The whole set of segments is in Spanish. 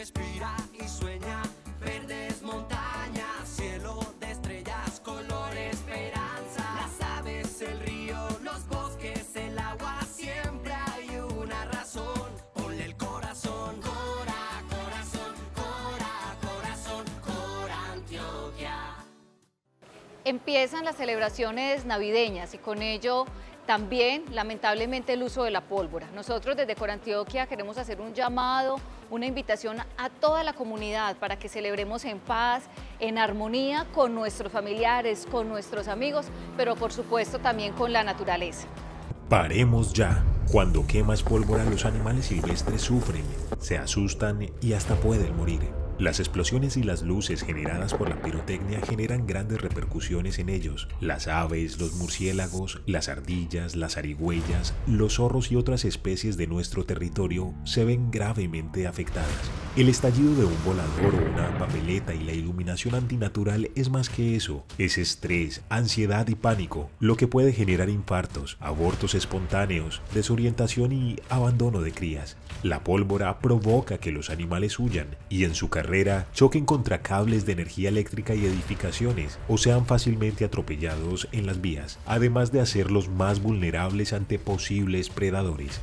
respira y sueña, verdes montañas, cielo de estrellas, color esperanza. Las aves, el río, los bosques, el agua, siempre hay una razón. Ponle el corazón, corazón, corazón, Cora Antioquia. Empiezan las celebraciones navideñas y con ello también, lamentablemente, el uso de la pólvora. Nosotros desde Cora Antioquia queremos hacer un llamado, una invitación a toda la comunidad para que celebremos en paz, en armonía con nuestros familiares, con nuestros amigos, pero por supuesto también con la naturaleza. Paremos ya. Cuando quemas pólvora, los animales silvestres sufren, se asustan y hasta pueden morir. Las explosiones y las luces generadas por la pirotecnia generan grandes repercusiones en ellos. Las aves, los murciélagos, las ardillas, las zarigüeyas, los zorros y otras especies de nuestro territorio se ven gravemente afectadas. El estallido de un volador o una papeleta y la iluminación antinatural es más que eso. Es estrés, ansiedad y pánico, lo que puede generar infartos, abortos espontáneos, desorientación y abandono de crías. La pólvora provoca que los animales huyan y en su carrera choquen contra cables de energía eléctrica y edificaciones o sean fácilmente atropellados en las vías, además de hacerlos más vulnerables ante posibles predadores.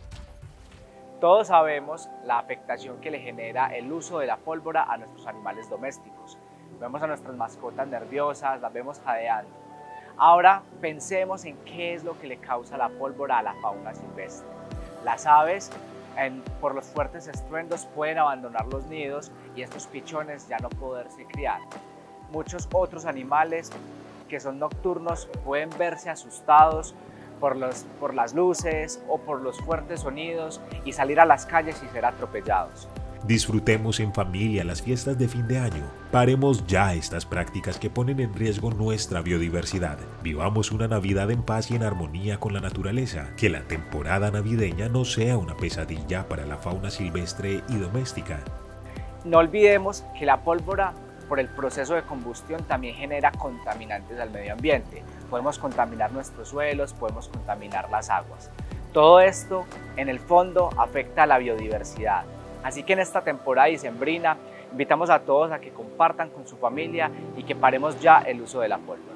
Todos sabemos la afectación que le genera el uso de la pólvora a nuestros animales domésticos. Vemos a nuestras mascotas nerviosas, las vemos jadeando. Ahora pensemos en qué es lo que le causa la pólvora a la fauna silvestre. Las aves, por los fuertes estruendos, pueden abandonar los nidos y estos pichones ya no poderse criar. Muchos otros animales que son nocturnos pueden verse asustados por las luces o por los fuertes sonidos y salir a las calles y ser atropellados. Disfrutemos en familia las fiestas de fin de año. Paremos ya estas prácticas que ponen en riesgo nuestra biodiversidad. Vivamos una Navidad en paz y en armonía con la naturaleza. Que la temporada navideña no sea una pesadilla para la fauna silvestre y doméstica. No olvidemos que la pólvora, por el proceso de combustión, también genera contaminantes al medio ambiente. Podemos contaminar nuestros suelos, podemos contaminar las aguas. Todo esto, en el fondo, afecta a la biodiversidad. Así que en esta temporada dicembrina, invitamos a todos a que compartan con su familia y que paremos ya el uso de la pólvora.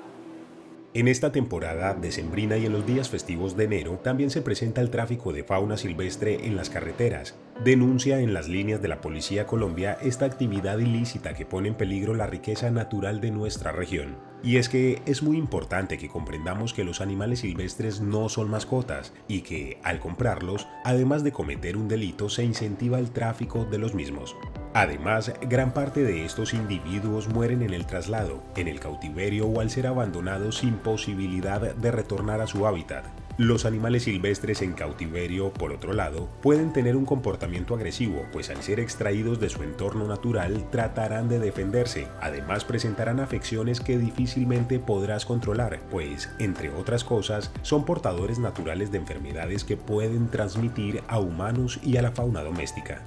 En esta temporada decembrina y en los días festivos de enero también se presenta el tráfico de fauna silvestre en las carreteras. Denuncia en las líneas de la Policía Colombia esta actividad ilícita que pone en peligro la riqueza natural de nuestra región. Y es que es muy importante que comprendamos que los animales silvestres no son mascotas y que, al comprarlos, además de cometer un delito, se incentiva el tráfico de los mismos. Además, gran parte de estos individuos mueren en el traslado, en el cautiverio o al ser abandonados sin posibilidad de retornar a su hábitat. Los animales silvestres en cautiverio, por otro lado, pueden tener un comportamiento agresivo, pues al ser extraídos de su entorno natural tratarán de defenderse. Además, presentarán afecciones que difícilmente podrás controlar, pues, entre otras cosas, son portadores naturales de enfermedades que pueden transmitir a humanos y a la fauna doméstica.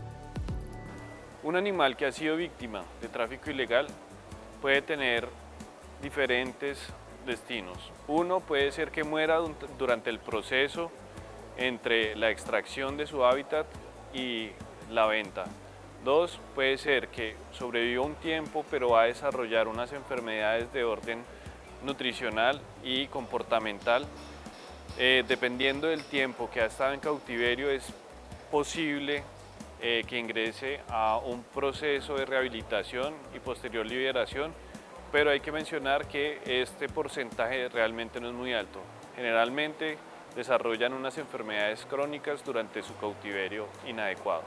Un animal que ha sido víctima de tráfico ilegal puede tener diferentes destinos. Uno puede ser que muera durante el proceso entre la extracción de su hábitat y la venta. Dos, puede ser que sobreviva un tiempo pero va a desarrollar unas enfermedades de orden nutricional y comportamental. Dependiendo del tiempo que ha estado en cautiverio, es posible que ingrese a un proceso de rehabilitación y posterior liberación, pero hay que mencionar que este porcentaje realmente no es muy alto. Generalmente desarrollan unas enfermedades crónicas durante su cautiverio inadecuado.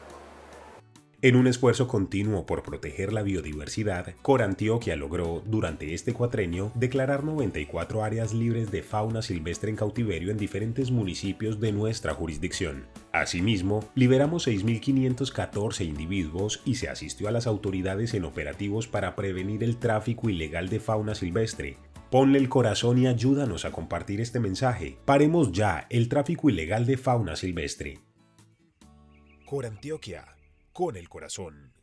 En un esfuerzo continuo por proteger la biodiversidad, Cora Antioquia logró, durante este cuatrenio, declarar 94 áreas libres de fauna silvestre en cautiverio en diferentes municipios de nuestra jurisdicción. Asimismo, liberamos 6.514 individuos y se asistió a las autoridades en operativos para prevenir el tráfico ilegal de fauna silvestre. Ponle el corazón y ayúdanos a compartir este mensaje. Paremos ya el tráfico ilegal de fauna silvestre. Cora Antioquia, con el corazón.